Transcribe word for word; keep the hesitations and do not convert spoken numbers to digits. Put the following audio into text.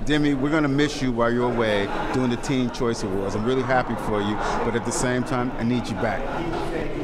Demi, we're going to miss you while you're away doing the Teen Choice Awards. I'm really happy for you, but at the same time, I need you back.